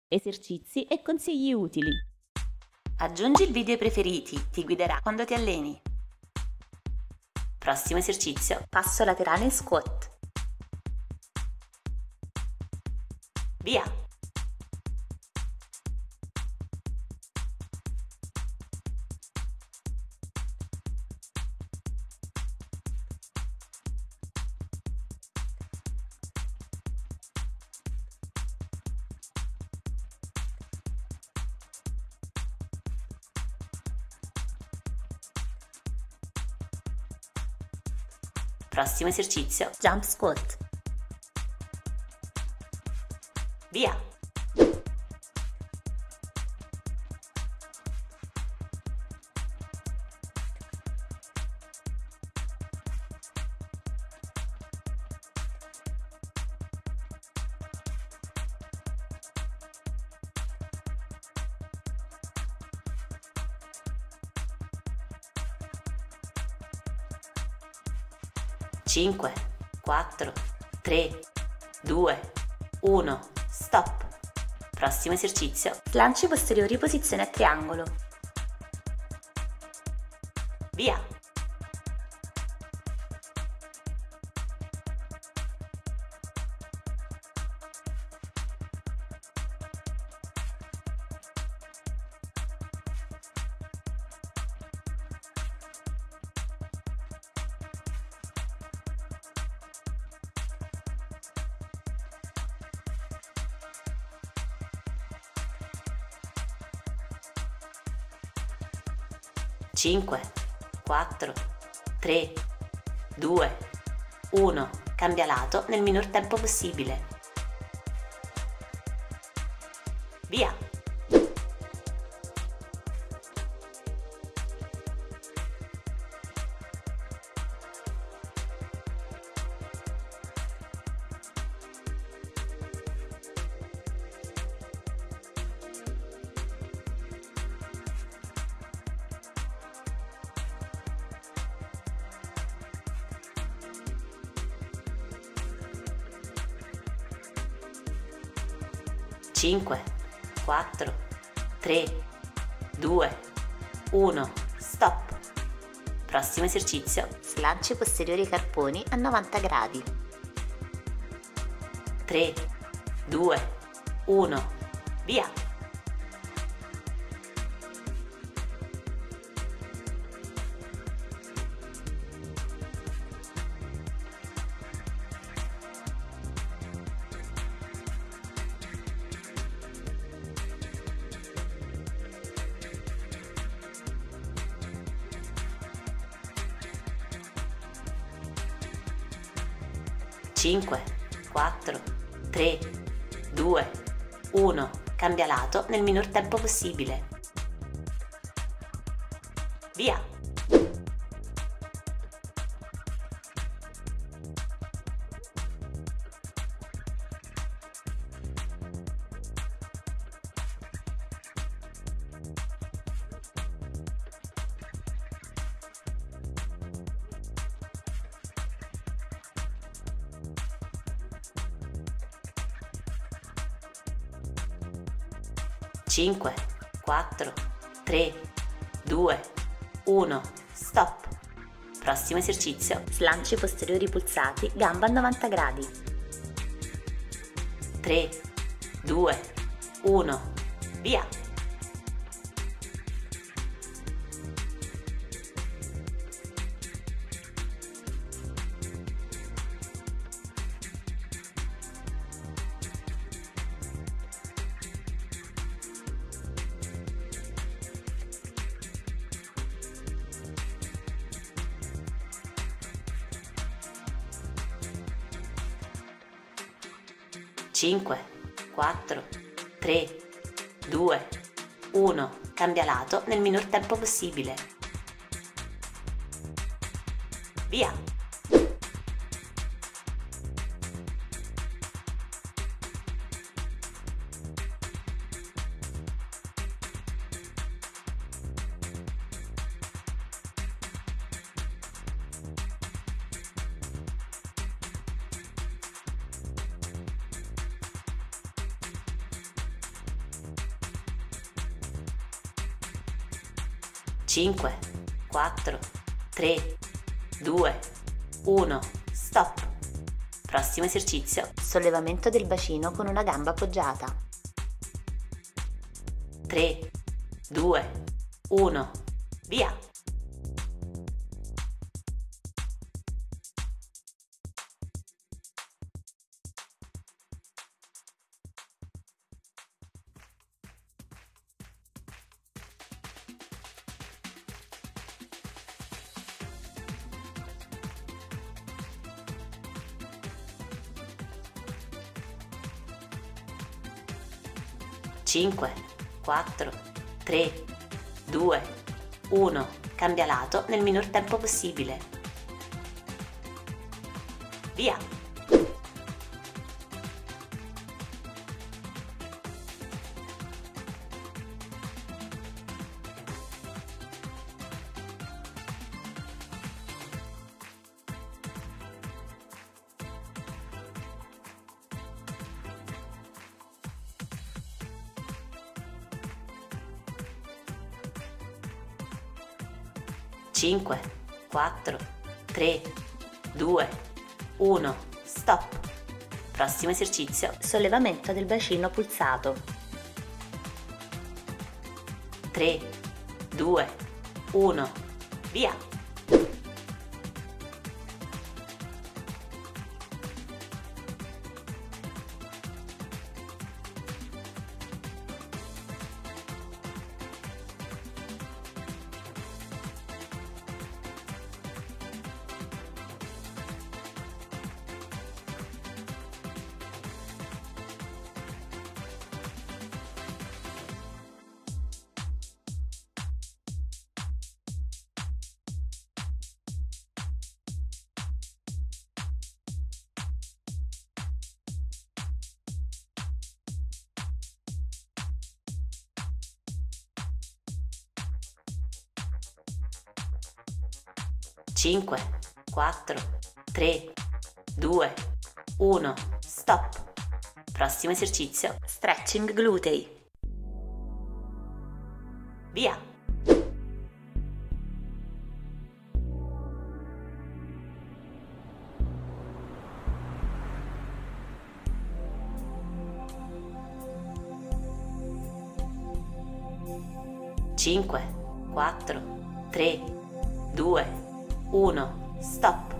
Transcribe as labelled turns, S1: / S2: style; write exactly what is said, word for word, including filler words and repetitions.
S1: esercizi e consigli utili.
S2: Aggiungi il video ai preferiti, ti guiderà quando ti alleni. Prossimo esercizio, passo laterale squat. Via! Prossimo esercizio, jump squat. Via! cinque, quattro, tre, due, uno, stop. Prossimo esercizio, slanci posteriori, posizione a triangolo. Via! cinque, quattro, tre, due, uno. Cambia lato nel minor tempo possibile. Via! cinque, quattro, tre, due, uno, stop. Prossimo esercizio, slanci posteriori ai carponi a novanta gradi. tre, due, uno, via! cinque, quattro, tre, due, uno. Cambia lato nel minor tempo possibile. Via! cinque, quattro, tre, due, uno, stop. Prossimo esercizio, slanci posteriori pulsati, gamba a novanta gradi. tre, due, uno, via! cinque, quattro, tre, due, uno. Cambia lato nel minor tempo possibile. Via! cinque, quattro, tre, due, uno, stop. Prossimo esercizio, sollevamento del bacino con una gamba appoggiata. tre, due, uno, via! cinque, quattro, tre, due, uno. Cambia lato nel minor tempo possibile. Via! cinque, quattro, tre, due, uno, stop. Prossimo esercizio, sollevamento del bacino pulsato. tre, due, uno, via! cinque, quattro, tre, due, uno, stop. Prossimo esercizio, stretching glutei. Via! cinque, quattro, tre, due, uno, stop.